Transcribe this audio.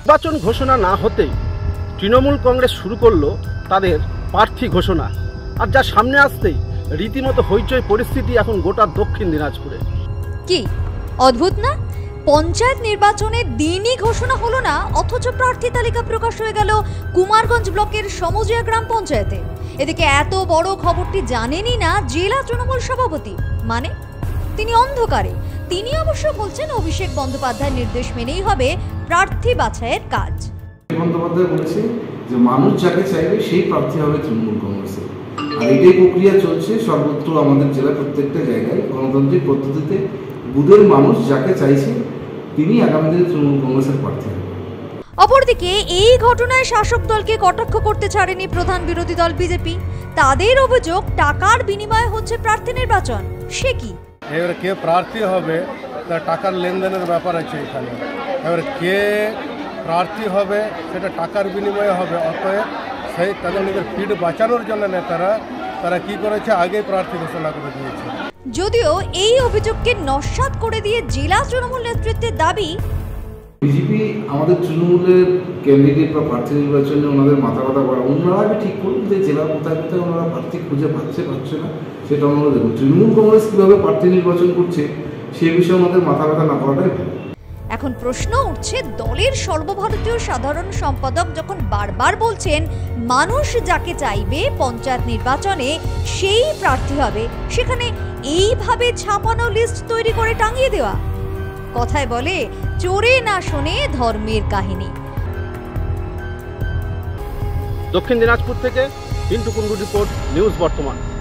নির্বাচন ঘোষণা না হতেই তৃণমূল কংগ্রেস শুরু করলো তাদের প্রার্থী ঘোষণা। আর যা সামনে আসতেই রীতিমতো হইচই পরিস্থিতি এখন গোটা দক্ষিণ দিনাজপুরে। কি অদ্ভুত না, পঞ্চায়েত নির্বাচনের দিনই ঘোষণা হলো না, অথচ প্রার্থী তালিকা প্রকাশ হয়ে গেল কুমারগঞ্জ ব্লকের সমজিয়া গ্রাম পঞ্চায়েতে। এদিকে এত বড় খবরটি জানেনই না জেলা তৃণমূল সভাপতি, মানে তিনি অন্ধকারে। তিনি অবশ্য বলছেন অভিষেক বন্দ্যোপাধ্যায়ের নির্দেশ মেনেই হবে প্রার্থী বাছাইয়ের কাজ। বন্দ্যোপাধ্যায় বলেছে যে মানুষ যাকে চাইবে সেই প্রার্থী হবে তৃণমূল কংগ্রেসের, আর এটাই প্রক্রিয়া চলছে সর্বত্র আমাদের জেলার প্রত্যেকটা জায়গায় গণতান্ত্রিক পদ্ধতিতে। বুথের মানুষ যাকে চাইছে তিনি আগামী দিনে তৃণমূল কংগ্রেসের প্রার্থী হবে। অপরদিকে এই ঘটনায় শাসক দলকে কটাক্ষ করতে ছাড়েনি প্রধান বিরোধী দল বিজেপি। তাদের অভিযোগ টাকার বিনিময়ে হচ্ছে প্রার্থী নির্বাচন। সে কি, এবার কে প্রার্থী হবে তার টাকার লেনদেনের ব্যাপার আছে এখানে। এবার কে প্রার্থী হবে সেটা টাকার বিনিময়ে হবে। অতএব সেই তাদের নিজের পিঠ বাঁচানোর জন্য নেতারা তারা কি করেছে, আগে প্রার্থী ঘোষণা করে দিয়েছে। যদিও এই অভিযোগকে নস্যাৎ করে দিয়ে জেলা তৃণমূল নেতৃত্বের দাবি, বিজেপি আমাদের তৃণমূলের ক্যান্ডিডেট বা প্রার্থী নির্বাচনে ওনাদের মাথা ব্যথা করা, ওনারা আগে ঠিক করুন যে জেলা কোথায় কোথায় ওনারা প্রার্থী খুঁজে পাচ্ছে না, সেটা ওনারা দেখুন। তৃণমূল কংগ্রেস কীভাবে প্রার্থী নির্বাচন করছে সে বিষয়ে ওনাদের মাথা ব্যথা না করাটাই ভালো। এখন প্রশ্ন উঠছে, দলের সর্বভারতীয় সাধারণ সম্পাদক যখন বারবার বলছেন মানুষ যাকে চাইবে পঞ্চায়েত নির্বাচনে সেই প্রার্থী হবে, সেখানে এইভাবে ছাপানো লিস্ট তৈরি করে টাঙিয়ে দেওয়া, কথায় বলে চোরে না শোনে ধর্মের কাহিনী। দক্ষিণ দিনাজপুর থেকে পিন্টু কুন্ডু রিপোর্ট, নিউজ বর্তমান।